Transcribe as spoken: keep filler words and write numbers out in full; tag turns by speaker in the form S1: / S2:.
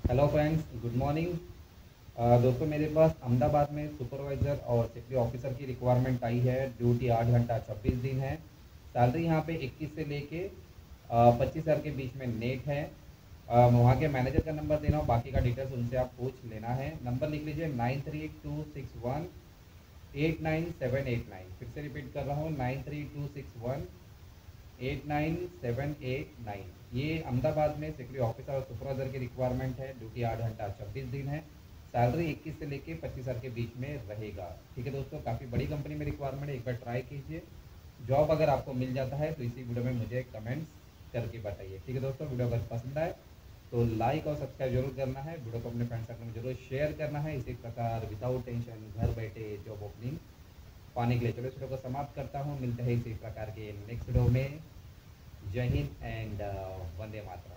S1: Hello friends, good morning. दोस्तों, मेरे पास अहमदाबाद में सुपरवाइज़र और सेफ्टी ऑफिसर की रिक्वायरमेंट आई है। ड्यूटी आठ घंटा छब्बीस दिन है। सैलरी यहाँ पे इक्कीस से लेके पच्चीस हज़ार के बीच में नेट है। अ, मैं वहाँ के मैनेजर का नंबर दे रहा हूँ, बाकी का डिटेल्स उनसे आप पूछ लेना है। नंबर लिख लीजिए nine three two six one eight nine seven eight nine. फिर से रिपीट कर रहा हूँ, nine three two six one eight nine seven eight nine. ये अहमदाबाद में सिक्योरिटी ऑफिसर और सुपरवाइजर की रिक्वायरमेंट है। ड्यूटी आठ घंटा छब्बीस दिन है। सैलरी इक्कीस से लेके पच्चीस हज़ार के बीच में रहेगा। ठीक है दोस्तों, काफ़ी बड़ी कंपनी में रिक्वायरमेंट है, एक बार ट्राई कीजिए। जॉब अगर आपको मिल जाता है तो इसी वीडियो में मुझे कमेंट्स करके बताइए। ठीक है दोस्तों, वीडियो अगर पसंद आए तो लाइक और सब्सक्राइब जरूर करना है। वीडियो को अपने फ्रेंड सर्कल में जरूर शेयर करना है। इसी प्रकार विदाउट टेंशन घर बैठे जॉब ओपनिंग पाने के लिए। चलो इस वीडियो को समाप्त करता हूँ, मिलते हैं इसी प्रकार के नेक्स्ट वीडियो में। जय हिंद एंड वंदे मातरम।